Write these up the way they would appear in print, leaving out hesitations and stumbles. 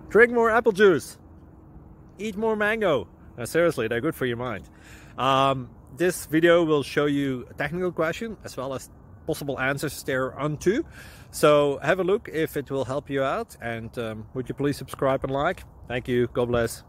Drink more apple juice. Eat more mango. No, seriously, they're good for your mind. This video will show you a technical question as well as possible answers thereunto. So have a look if it will help you out, and would you please subscribe and like? Thank you. God bless.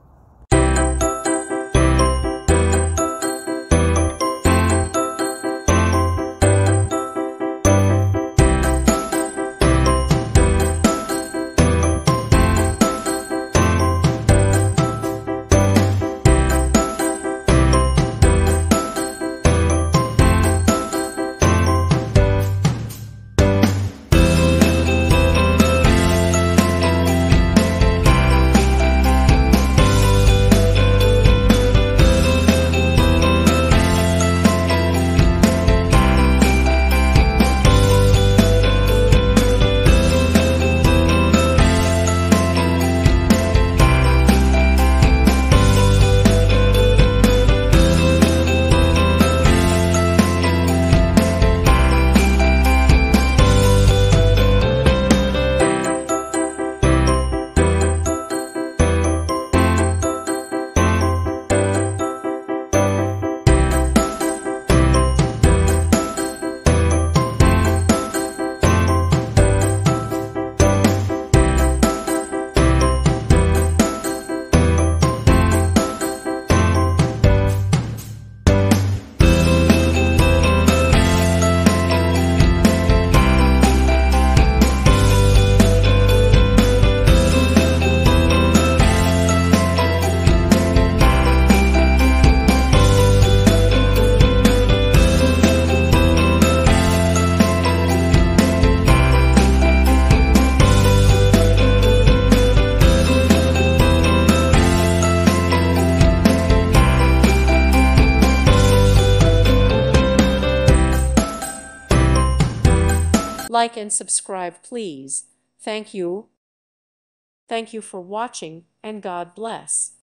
Like and subscribe, please. Thank you. Thank you for watching, and God bless.